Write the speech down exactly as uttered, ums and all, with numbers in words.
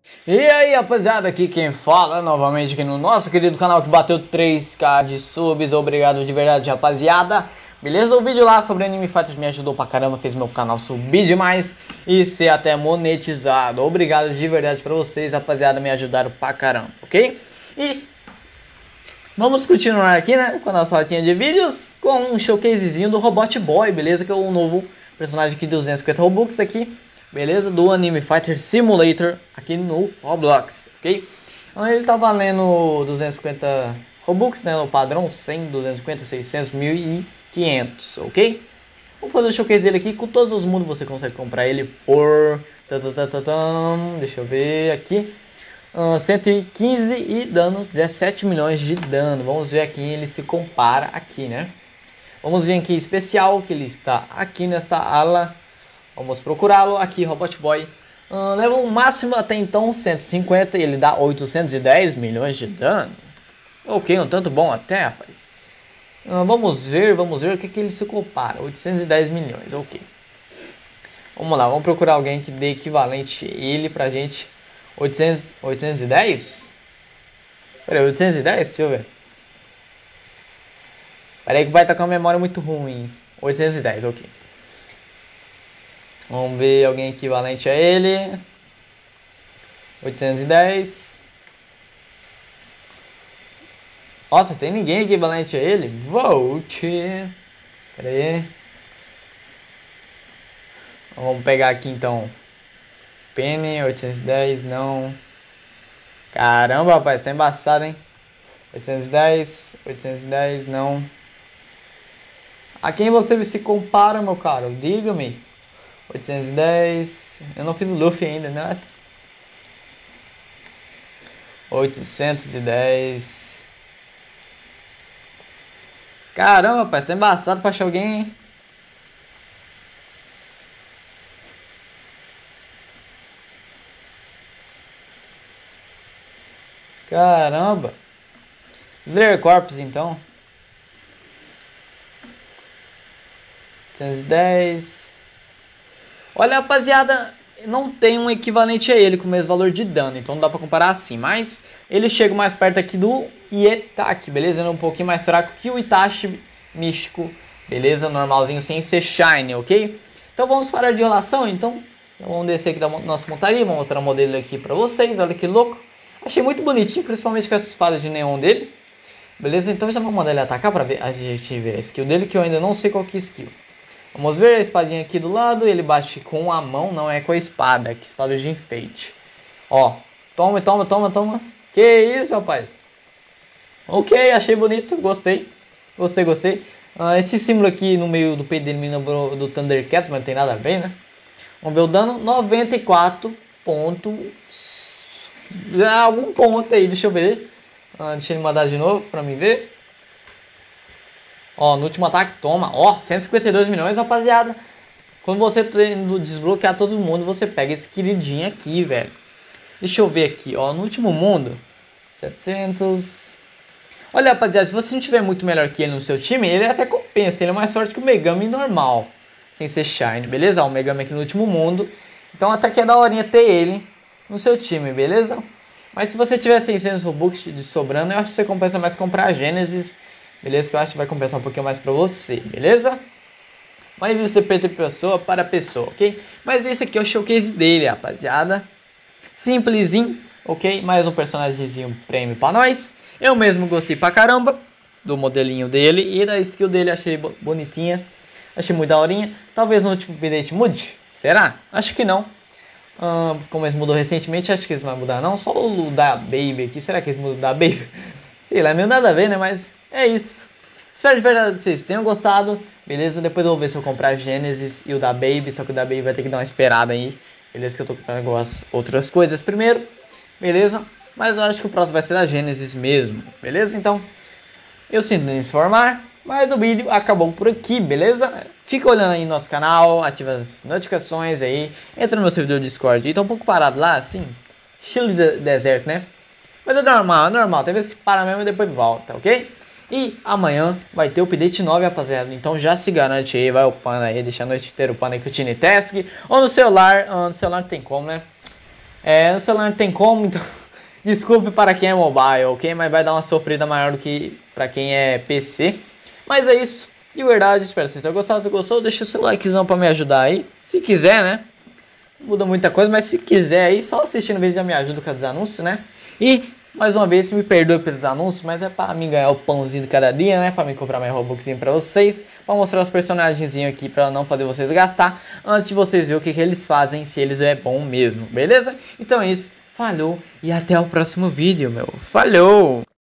E aí, rapaziada, aqui quem fala novamente aqui no nosso querido canal que bateu três K de subs. Obrigado de verdade, rapaziada. Beleza? O vídeo lá sobre Anime Fighters me ajudou pra caramba, fez meu canal subir demais e ser até monetizado. Obrigado de verdade pra vocês, rapaziada, me ajudaram pra caramba, ok? E vamos continuar aqui, né, com a nossa rotinha de vídeos com um showcasezinho do Robot Boy, beleza? Que é o novo personagem aqui de duzentos e cinquenta Robux aqui. Beleza? Do Anime Fighter Simulator aqui no Roblox, ok? Então ele tá valendo duzentos e cinquenta Robux, né? No padrão, cem, duzentos e cinquenta, seiscentos, mil e quinhentos, ok? Vou fazer o showcase dele aqui com todos os mundos. Você consegue comprar ele por... Deixa eu ver aqui. Uh, cento e quinze e dano dezessete milhões de dano. Vamos ver aqui, ele se compara aqui, né? Vamos ver aqui especial, que ele está aqui nesta ala. Vamos procurá-lo aqui, Robot Boy. Uh, leva o máximo até então cento e cinquenta e ele dá oitocentos e dez milhões de dano. Ok, um tanto bom até, rapaz. Uh, vamos ver, vamos ver o que, que ele se compara. oitocentos e dez milhões, ok. Vamos lá, vamos procurar alguém que dê equivalente a ele pra gente. oitocentos, oitocentos e dez? Peraí, oitocentos e dez? Deixa eu ver. Peraí que vai estar com a memória muito ruim. oitocentos e dez, ok. Vamos ver alguém equivalente a ele. oitocentos e dez. Nossa, tem ninguém equivalente a ele? Volte. Pera aí. Vamos pegar aqui então. Penny, oitocentos e dez, não. Caramba, rapaz, tá embaçado, hein? oitocentos e dez, oitocentos e dez, não. A quem você se compara, meu caro? Diga-me. oitocentos e dez. Eu não fiz o Luffy ainda, né? oitocentos e dez. Caramba, rapaz, tá embaçado pra achar alguém, hein? Caramba. Slayer Corps, então. oitocentos e dez. Olha, rapaziada, não tem um equivalente a ele com o mesmo valor de dano, então não dá pra comparar assim. Mas ele chega mais perto aqui do Ietaki, beleza? Ele é um pouquinho mais fraco que o Itachi místico, beleza? Normalzinho, sem ser shine, ok? Então vamos parar de enrolação, então. Vamos descer aqui da nossa montaria, vou mostrar o modelo aqui pra vocês. Olha que louco. Achei muito bonitinho, principalmente com essa espada de neon dele. Beleza? Então já vamos mandar ele atacar pra ver, a gente ver a skill dele, que eu ainda não sei qual que é a skill. Vamos ver a espadinha aqui do lado, ele bate com a mão, não é com a espada, que espada de enfeite. Ó, toma, toma, toma, toma. Que isso, rapaz? Ok, achei bonito, gostei. Gostei, gostei. Ah, esse símbolo aqui no meio do peito dele me lembrou do Thundercats, mas não tem nada a ver, né? Vamos ver o dano, noventa e quatro pontos. Já algum ponto aí, deixa eu ver. Ah, deixa ele mandar de novo pra mim ver. Ó, no último ataque, toma. Ó, cento e cinquenta e dois milhões, rapaziada. Quando você tendo desbloquear todo mundo, você pega esse queridinho aqui, velho. Deixa eu ver aqui, ó, no último mundo. setecentos. Olha, rapaziada, se você não tiver muito melhor que ele no seu time, ele até compensa. Ele é mais forte que o Megami normal, sem ser Shine, beleza? Ó, o Megami aqui no último mundo. Então até que é daorinha ter ele no seu time, beleza? Mas se você tiver seiscentos Robux de sobrando, eu acho que você compensa mais comprar a Genesis, beleza? Que eu acho que vai compensar um pouquinho mais pra você, beleza? Mas isso depende de pessoa para pessoa, ok? Mas esse aqui é o showcase dele, rapaziada. Simplesinho, ok? Mais um personagemzinho prêmio pra nós. Eu mesmo gostei pra caramba do modelinho dele e da skill dele, achei bonitinha. Achei muito daorinha. Talvez no último update mude? Será? Acho que não. Hum, como eles mudou recentemente, acho que eles não vão mudar não. Só o da Baby aqui. Será que eles mudam da Baby? Sei lá, meio nada a ver, né? Mas é isso. Espero de verdade que vocês tenham gostado. Beleza? Depois eu vou ver se eu comprar a Genesis e o da Baby. Só que o da Baby vai ter que dar uma esperada aí. Beleza? Que eu tô comprando algumas outras coisas primeiro. Beleza? Mas eu acho que o próximo vai ser a Genesis mesmo. Beleza? Então, eu sinto me informar. Mas o vídeo acabou por aqui, beleza? Fica olhando aí no nosso canal, ativa as notificações aí, entra no meu servidor Discord. E tá um pouco parado lá, assim, estilo de deserto, né? Mas é normal, é normal, tem vezes que para mesmo e depois volta, ok? E amanhã vai ter o update nove, rapaziada. Então já se garante aí, vai upando aí, deixa a noite inteira upando aí com o Tiny Task. Ou no celular, ah, no celular não tem como, né? É, no celular não tem como, então desculpe para quem é mobile, ok? Mas vai dar uma sofrida maior do que para quem é P C. Mas é isso, de verdade, espero que vocês tenham gostado. Se gostou, deixa o seu likezão para me ajudar aí. Se quiser, né? Não muda muita coisa, mas se quiser aí, só assistindo o vídeo já me ajuda com os anúncios, né? E, mais uma vez, me perdoe pelos anúncios, mas é pra mim ganhar o pãozinho de cada dia, né? Pra mim comprar mais Robuxinho pra vocês, pra mostrar os personagenzinhos aqui, pra não fazer vocês gastar, antes de vocês verem o que, que eles fazem, se eles é bom mesmo, beleza? Então é isso, falou e até o próximo vídeo, meu. Falou!